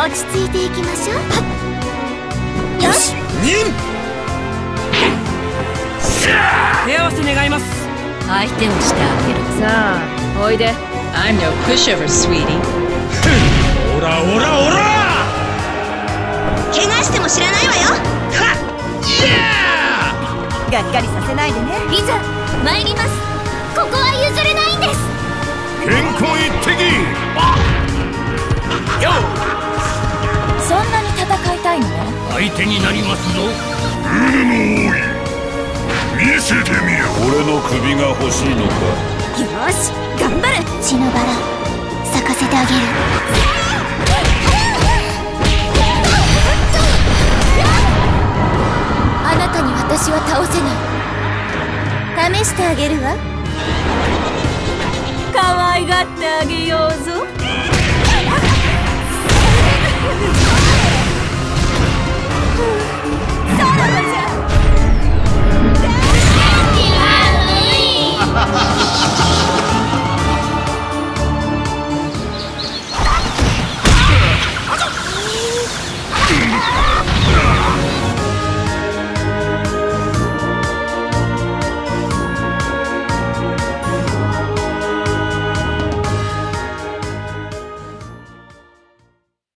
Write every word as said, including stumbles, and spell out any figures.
落ち着いていきましょう。よし、 忍。 手合わせ願います。 相手をしてあげる。 さあおいで。 I'm no pushover, sweetie. オラオラオラ。 怪我しても知らないわよ。 はっ、イエー。 がっかりさせないでね。 いざ参ります。ここは譲れないんです。 健康一滴。よっ、 そんなに戦いたいのね。 相手になりますぞ。有無の多い。見せてみよ。俺の首が欲しいのか。 よし、頑張る。血のバラ咲かせてあげる。あなたに私は倒せない。試してあげるわ。 可愛がってあげようぞ。